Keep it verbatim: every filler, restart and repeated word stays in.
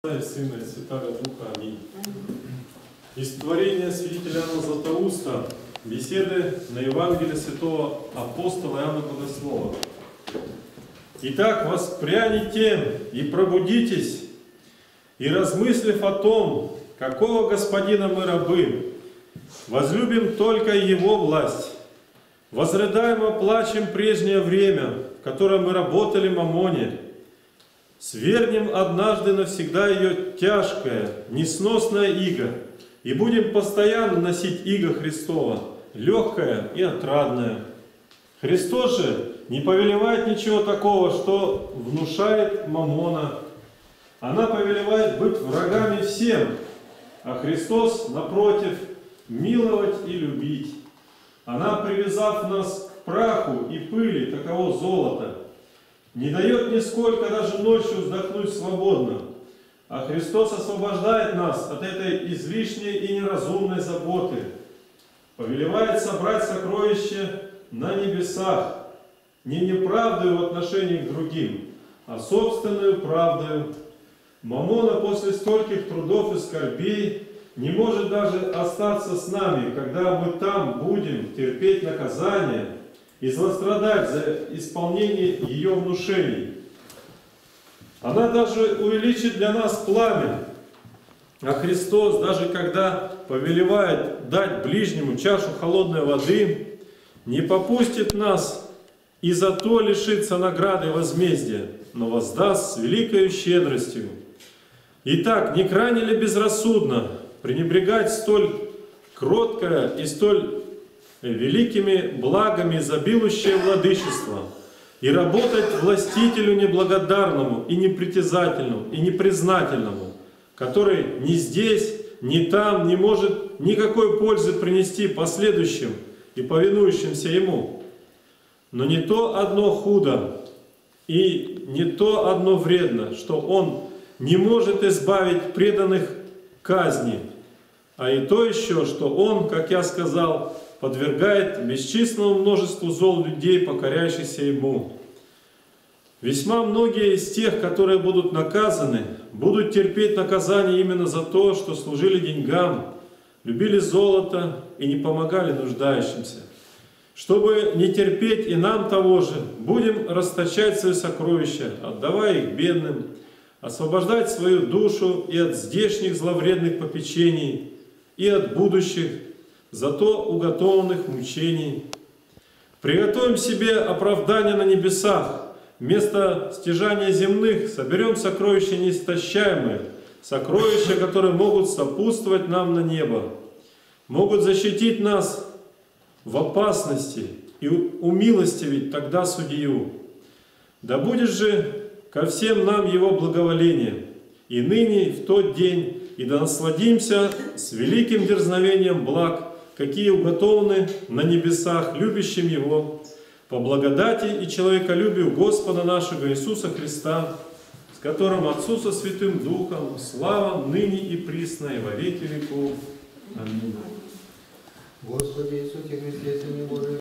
Отца и Сына и Святаго Духа. Аминь. Из творения святителя Иоанна Златоуста, беседы на Евангелие святого апостола Иоанна Богослова. Итак, воспряните и пробудитесь, и размыслив о том, какого Господина мы рабы, возлюбим только Его власть, возрыдаем, оплачем прежнее время, в которое мы работали мамоне, свернем однажды навсегда ее тяжкое, несносное иго, и будем постоянно носить иго Христова, легкое и отрадное. Христос же не повелевает ничего такого, что внушает мамона. Она повелевает быть врагами всем, а Христос, напротив, миловать и любить. Она, привязав нас к праху и пыли, таково золото, не дает нисколько даже ночью вздохнуть свободно, а Христос освобождает нас от этой излишней и неразумной заботы, повелевает собрать сокровища на небесах, не неправдою в отношении к другим, а собственную правдою. Мамона после стольких трудов и скорбей не может даже остаться с нами, когда мы там будем терпеть наказание и злострадать за исполнение ее внушений. Она даже увеличит для нас пламя, а Христос, даже когда повелевает дать ближнему чашу холодной воды, не попустит нас и за то лишиться награды возмездия, но воздаст с великою щедростью. Итак, не крайне ли безрассудно пренебрегать столь кроткое и столь великими благами изобилующее владычество и работать властителю неблагодарному и непритязательному и непризнательному, который ни здесь, ни там не может никакой пользы принести последующим и повинующимся ему? Но не то одно худо и не то одно вредно, что он не может избавить преданных казни, а и то еще, что он, как я сказал, подвергает бесчисленному множеству зол людей, покоряющихся ему. Весьма многие из тех, которые будут наказаны, будут терпеть наказание именно за то, что служили деньгам, любили золото и не помогали нуждающимся. Чтобы не терпеть и нам того же, будем расточать свои сокровища, отдавая их бедным, освобождать свою душу и от здешних зловредных попечений, и от будущих, зато уготованных мучений. Приготовим себе оправдание на небесах, вместо стяжания земных соберем сокровища неистощаемые, сокровища, которые могут сопутствовать нам на небо, могут защитить нас в опасности и умилостивить тогда судью. Да будет же ко всем нам Его благоволение, и ныне, и в тот день, и да насладимся с великим дерзновением благ, какие уготованы на небесах любящим Его, по благодати и человеколюбию Господа нашего Иисуса Христа, с которым Отцу со Святым Духом слава ныне и присно и во веки веков. Аминь. Господи Иисусе Христе, Сыне Божий,